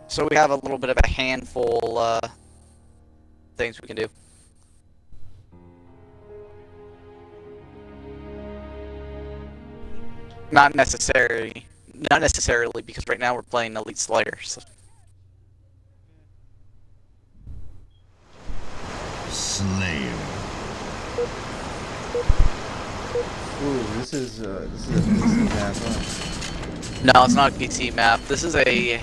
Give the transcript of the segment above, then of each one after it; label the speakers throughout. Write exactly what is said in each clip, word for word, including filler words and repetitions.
Speaker 1: So we have a little bit of a handful uh, things we can do. Not necessarily, not necessarily, because right now we're playing Elite Sliders.
Speaker 2: Slayer.
Speaker 3: Ooh, this is uh, this is a P C map, huh?
Speaker 1: No, it's not a P C map. This is a...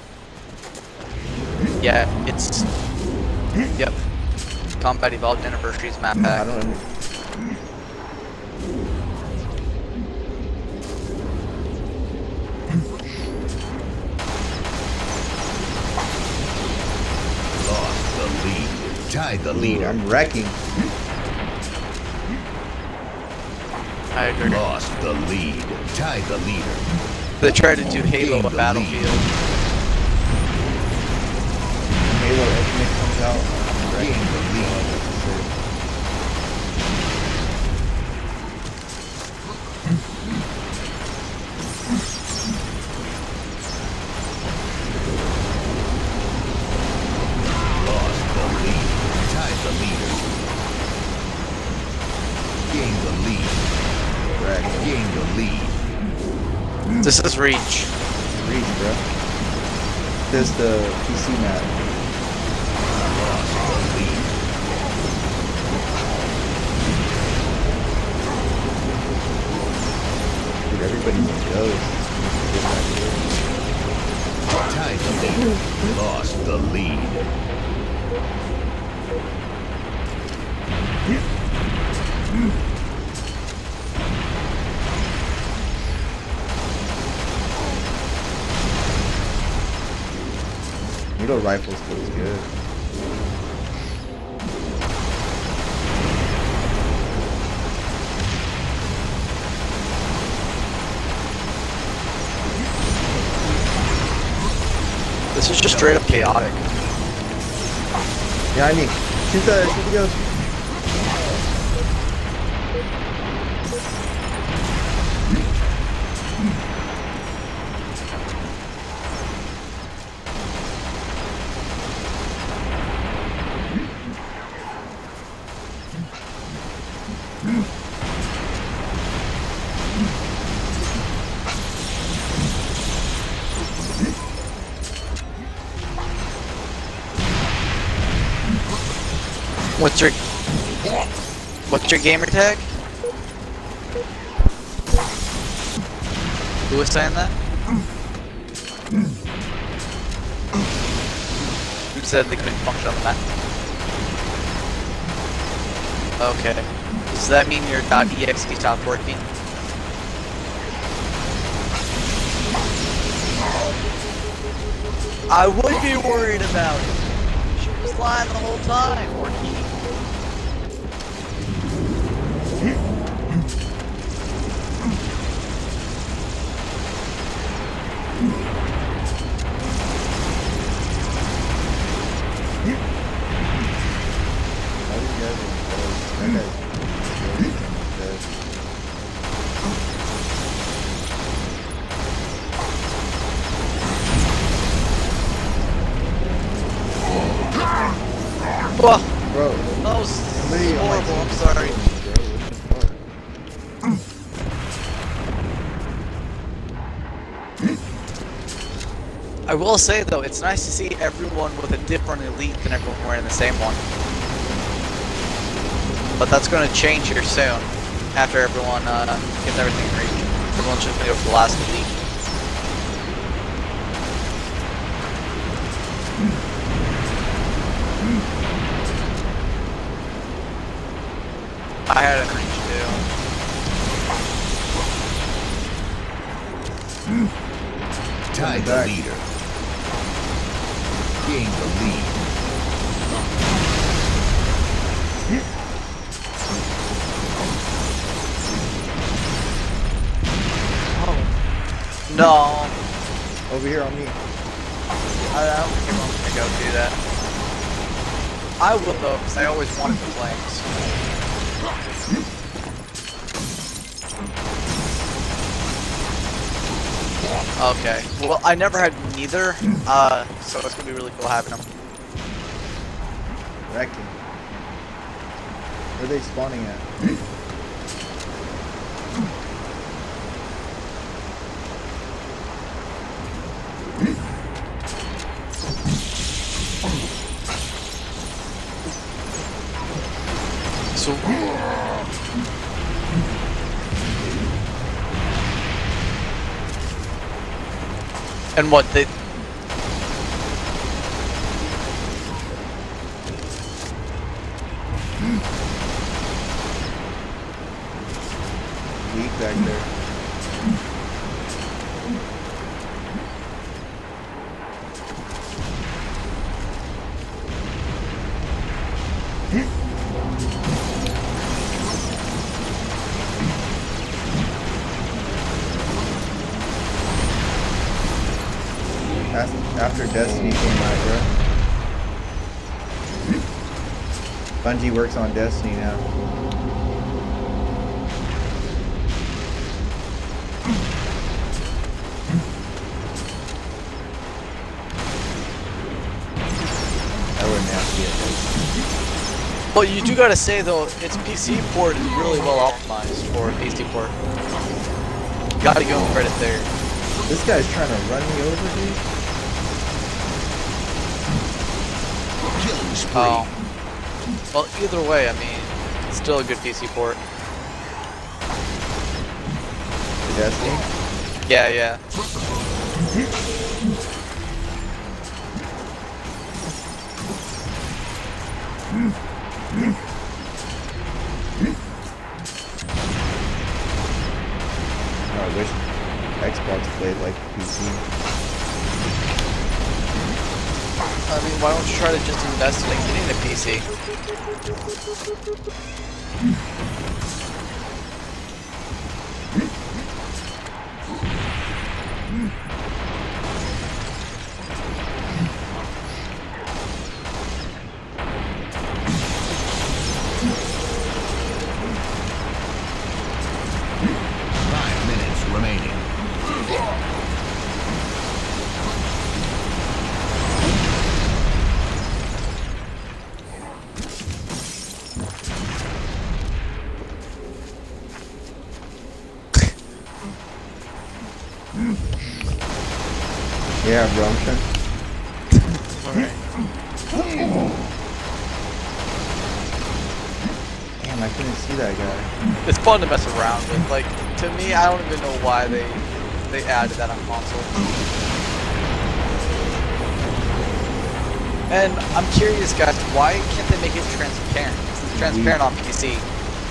Speaker 1: Yeah, it's... Yep. Combat Evolved Anniversaries map pack.
Speaker 3: I don't know.
Speaker 2: Lost the lead. Tied the
Speaker 3: Ooh,
Speaker 2: leader.
Speaker 3: I'm wrecking.
Speaker 1: I agree.
Speaker 2: Lost the lead. Tied the leader.
Speaker 1: They tried to do Halo
Speaker 2: Gained
Speaker 1: on
Speaker 2: the
Speaker 1: Battlefield.
Speaker 3: Halo Infinite comes out. I'm
Speaker 2: Gained
Speaker 3: wrecking.
Speaker 2: the lead. Lost the lead. Tied the leader. Gained the lead.
Speaker 3: Wreck.
Speaker 2: Gained the lead.
Speaker 1: This is Reach.
Speaker 3: Reach, bro. This is the P C map.
Speaker 2: Lost the lead.
Speaker 3: Dude, everybody's a ghost.
Speaker 2: Tied the lead. Lost the lead.
Speaker 3: Needle rifles feels good.
Speaker 1: This is just straight up chaotic.
Speaker 3: Yeah, I mean, shoot the shoot the ghost.
Speaker 1: What's your What's your gamer tag? Who was saying that? Who said they couldn't function on the map? Okay. Does that mean your .exe stopped working? I would be worried about it. She was lying the whole time, Orky. Whoa,
Speaker 3: Bro,
Speaker 1: that was
Speaker 3: literally on my
Speaker 1: horrible, I'm
Speaker 3: team.
Speaker 1: sorry.
Speaker 3: Bro, what the fuck?
Speaker 1: I will say though, it's nice to see everyone with a different elite than everyone wearing the same one. But that's going to change here soon, after everyone uh, gets everything in reach. Everyone's just going to go for the last elite. I had it in reach too.
Speaker 2: Tied the
Speaker 3: Back.
Speaker 2: leader. Gained the lead.
Speaker 1: Oh. No.
Speaker 3: Over here on me.
Speaker 1: I don't think everyone's gonna go do that. I will though, because I always wanted the flames. Okay. Well, I never had neither, uh, so it's gonna be really cool having them.
Speaker 3: Wrecking. Where are they spawning at?
Speaker 1: So. And what they.
Speaker 3: Weak back there. After Destiny came out, bro. Bungie works on Destiny now. I wouldn't have to get
Speaker 1: Well, you do gotta say though, its P C port is really well optimized for P C port. Gotta give him credit there.
Speaker 3: This guy's trying to run me over, dude.
Speaker 2: Killing spree.
Speaker 1: Oh. Well, either way, I mean, it's still a good P C port.
Speaker 3: The Destiny?
Speaker 1: Yeah, yeah.
Speaker 3: Oh, I wish Xbox played like P C.
Speaker 1: I mean, why don't you try to just invest in getting a P C?
Speaker 2: Five minutes remaining.
Speaker 3: Yeah, bro, I'm trying.
Speaker 1: Alright.
Speaker 3: Damn, I couldn't see that guy.
Speaker 1: It's fun to mess around with. Like, to me, I don't even know why they they added that on console. And I'm curious, guys, why can't they make it transparent? It's transparent on P C.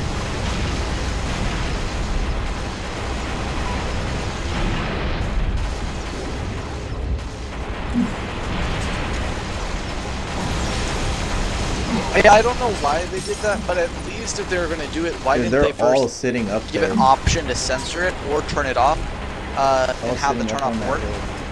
Speaker 1: Yeah, I don't know why they did that, but at least if they were going to do it, why
Speaker 3: Dude,
Speaker 1: didn't
Speaker 3: they're
Speaker 1: they first
Speaker 3: all sitting up
Speaker 1: give
Speaker 3: there.
Speaker 1: an option to censor it or turn it off, uh,
Speaker 3: All
Speaker 1: and have the
Speaker 3: sitting
Speaker 1: turn
Speaker 3: up
Speaker 1: off
Speaker 3: on that
Speaker 1: work?
Speaker 3: hill.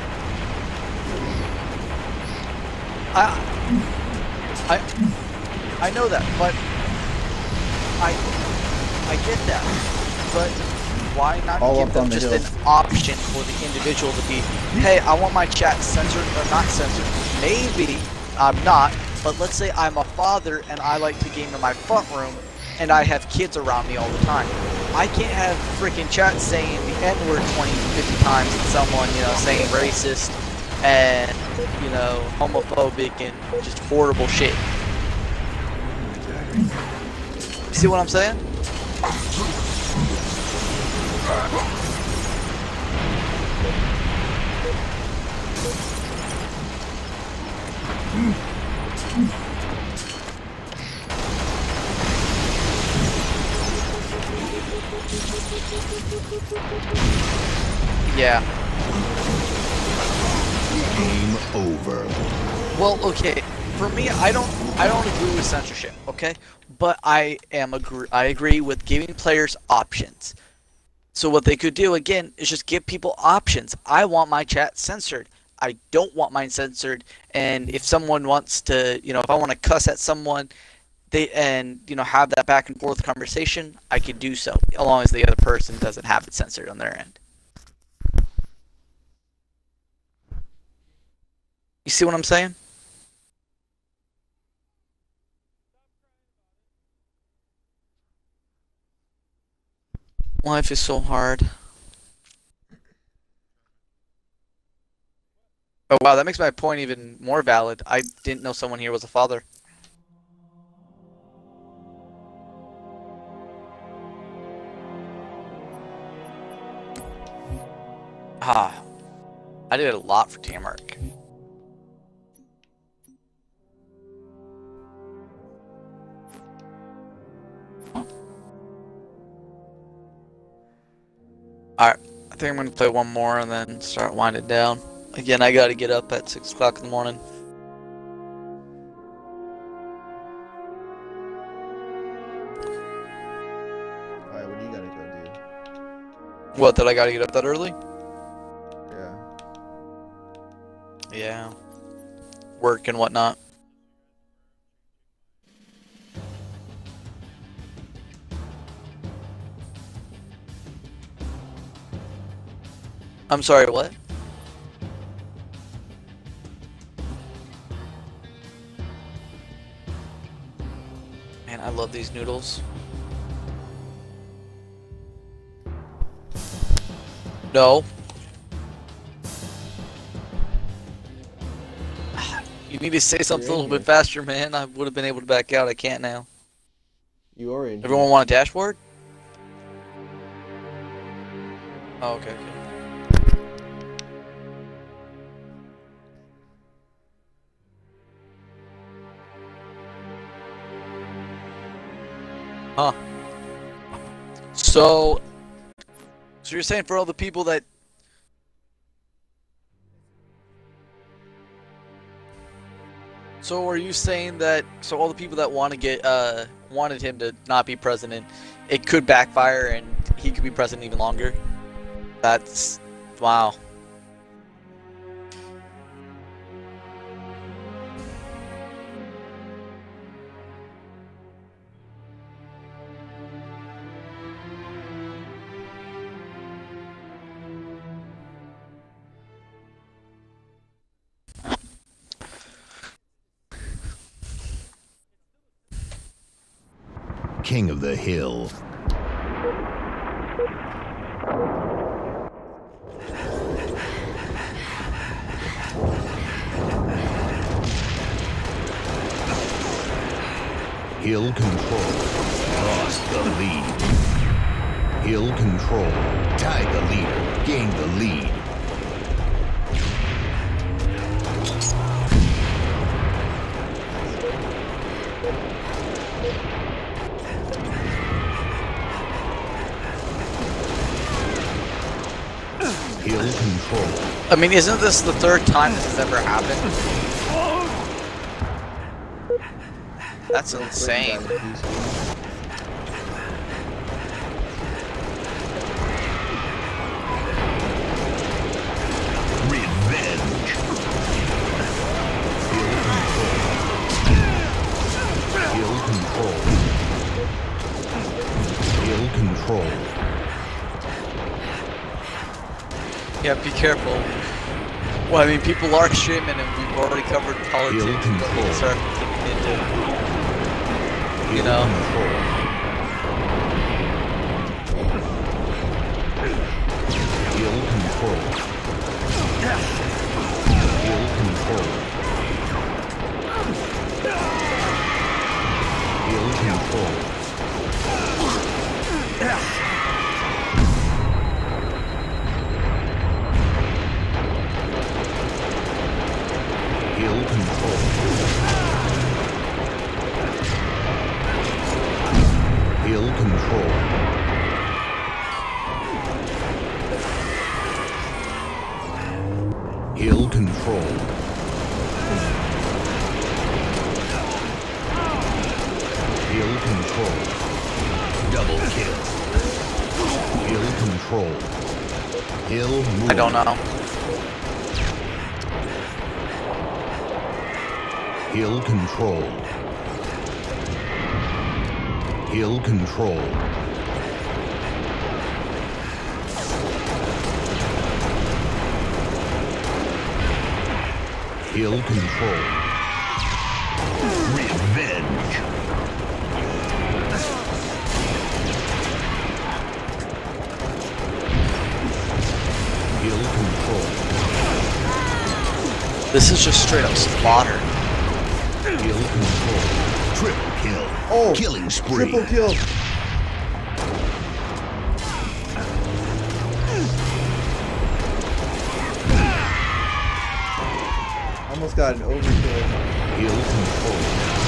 Speaker 1: I, I, I know that, but I, I get that, but why not
Speaker 3: All
Speaker 1: give
Speaker 3: up
Speaker 1: them
Speaker 3: on the
Speaker 1: just
Speaker 3: hill.
Speaker 1: an option for the individual to be, hey, I want my chat censored or not censored. Maybe I'm not, but let's say I'm a father and I like to game in my front room and I have kids around me all the time. I can't have freaking chat saying the N-word twenty, fifty times and someone, you know, saying racist and, you know, homophobic and just horrible shit. You see what I'm saying? Yeah.
Speaker 2: Game over.
Speaker 1: Well, okay. For me, I don't, I don't agree with censorship. Okay, but I am agree. I agree with giving players options. So what they could do again is just give people options. I want my chat censored. I don't want mine censored. And if someone wants to, you know, if I want to cuss at someone, they and you know have that back and forth conversation, I could do so, as long as the other person doesn't have it censored on their end. You see what I'm saying? Life is so hard. Oh wow, that makes my point even more valid. I didn't know someone here was a father. Ah, I did a lot for Tamark. Alright, I think I'm gonna play one more and then start winding down. Again, I gotta get up at six o'clock in the morning.
Speaker 3: Alright, what do you gotta go do?
Speaker 1: What, that I gotta get up that early?
Speaker 3: Yeah.
Speaker 1: Yeah. Work and whatnot. I'm sorry, what? Man, I love these noodles. No. You need to say something a little bit faster, man. I would have been able to back out. I can't now.
Speaker 3: You are in.
Speaker 1: Everyone want a dashboard? Oh, okay, okay. Huh. So, so you're saying for all the people that So are you saying that so all the people that want to get uh wanted him to not be president, it could backfire and he could be president even longer? That's wow.
Speaker 2: King of the Hill. Hill control. Lost the lead. Hill control. Tied the leader. Gained the lead. Hill control.
Speaker 1: I mean, isn't this the third time this has ever happened? That's insane.
Speaker 2: Revenge. Hill control. Hill control. Hill control.
Speaker 1: Yeah, be careful. Well, I mean, people are streaming, and we've already covered politics.
Speaker 2: Hill control.
Speaker 1: Start looking into, you
Speaker 2: Hill
Speaker 1: know.
Speaker 2: control. Hill control. Hill control. Hill control. Hill control. Hill control. Hill control. Hill control. Double kill. Hill control. Hill move.
Speaker 1: I don't know.
Speaker 2: Hill control. Hill control. Heal control. Revenge. Heal control.
Speaker 1: This is just straight up slaughter.
Speaker 2: Heal control. Triple kill.
Speaker 3: Oh,
Speaker 2: Killing spree.
Speaker 3: triple kill. Almost got an overkill.
Speaker 2: Heal control.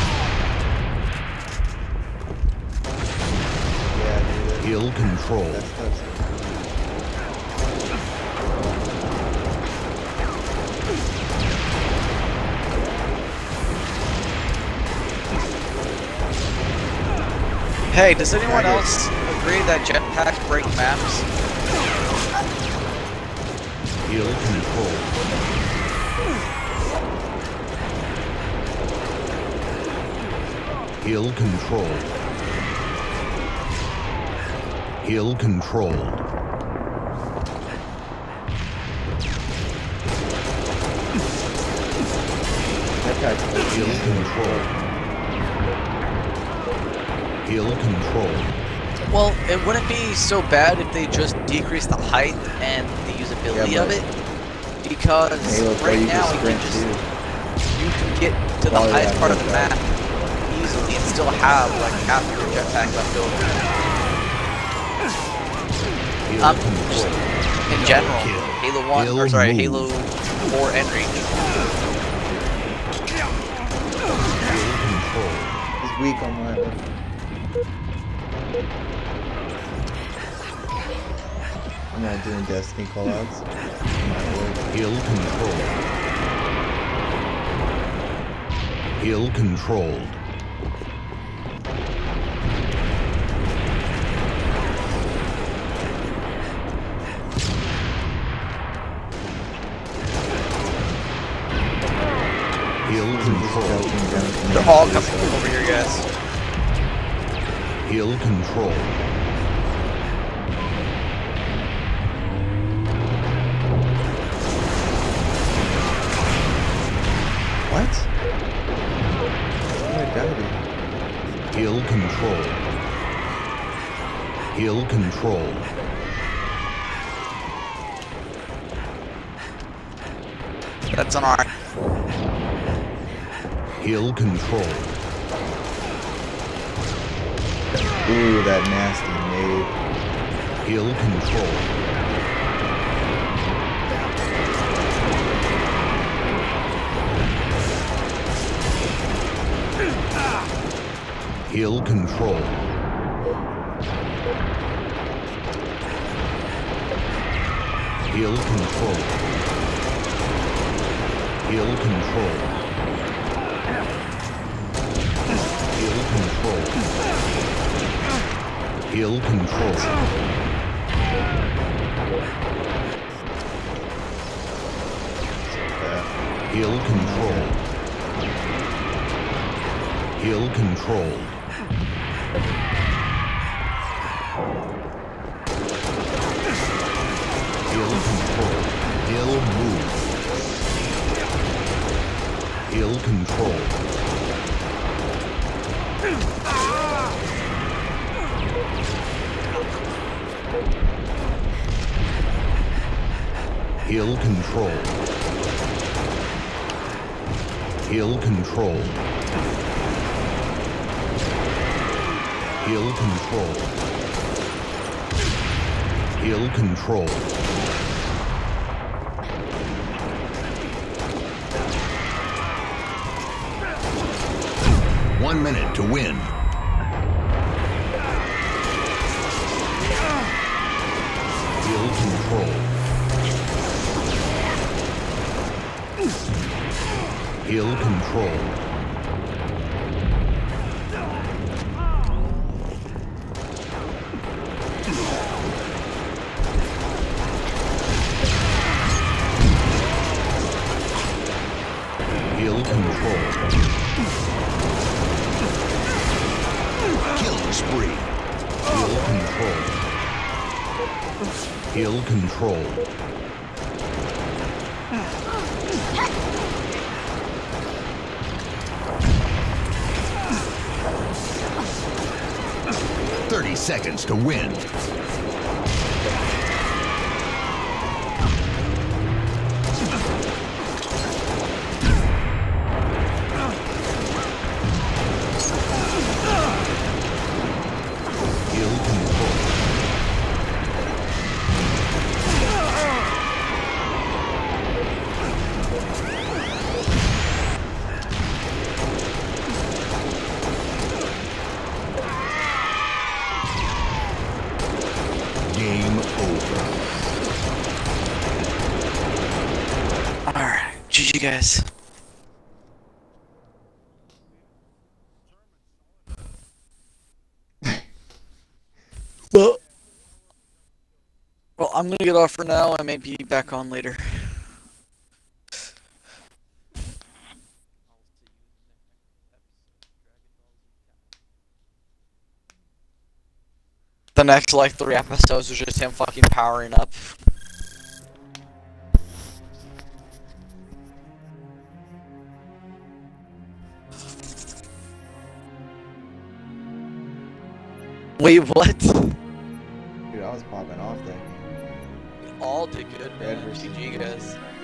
Speaker 3: Yeah, dude.
Speaker 2: Heal control.
Speaker 3: That's, that's
Speaker 1: Hey, does anyone else agree that jetpacks break maps?
Speaker 2: Heal control. Heal control. Heal controlled.
Speaker 3: that guy's
Speaker 2: Heal control. Heal control.
Speaker 1: Well, it wouldn't be so bad if they just decrease the height and the usability
Speaker 3: Yeah,
Speaker 1: of it. Because
Speaker 3: Halo four,
Speaker 1: right
Speaker 3: you
Speaker 1: now
Speaker 3: can
Speaker 1: you can
Speaker 3: sprint
Speaker 1: just
Speaker 3: too.
Speaker 1: you can get to the
Speaker 3: Oh, yeah,
Speaker 1: highest part of
Speaker 3: that's
Speaker 1: the
Speaker 3: right.
Speaker 1: map easily and still have like half your jetpack left over.
Speaker 2: Heal
Speaker 1: Um,
Speaker 2: control.
Speaker 1: In general,
Speaker 2: kill.
Speaker 1: Halo one
Speaker 2: Kill
Speaker 1: or sorry,
Speaker 2: move.
Speaker 1: Halo four and Reach.
Speaker 2: Heal control.
Speaker 3: He's weak on my end. I'm not doing Destiny callouts. Might work.
Speaker 2: Heal control. Heal controlled. Heal control.
Speaker 1: They're all coming over here, guys.
Speaker 2: Heal control.
Speaker 3: What? Oh, it gotta be.
Speaker 2: Heal control. Heal control.
Speaker 1: That's an R.
Speaker 2: Heal control.
Speaker 3: Ooh, that nasty nade.
Speaker 2: Heal control. Heal control. Heal control. Heal control. Heal control. Heal control.
Speaker 3: Yeah.
Speaker 2: Heal control. Heal control. Heal control. Heal move. Heal control. Heal control. Heal control. Heal control. Heal control. One minute to win. Heal control. Heal control. Heal control. Killing spree. Heal control. Heal control. seconds to win. Hill control. Game over.
Speaker 1: Alright, G G guys. well, well, I'm gonna get off for now and maybe back on later. The next like three episodes was just him fucking powering up. Wait, what?
Speaker 3: Dude, I was popping off that game.
Speaker 1: We all did good,
Speaker 3: Red
Speaker 1: man.
Speaker 3: versus
Speaker 1: G G
Speaker 3: blue.
Speaker 1: guys.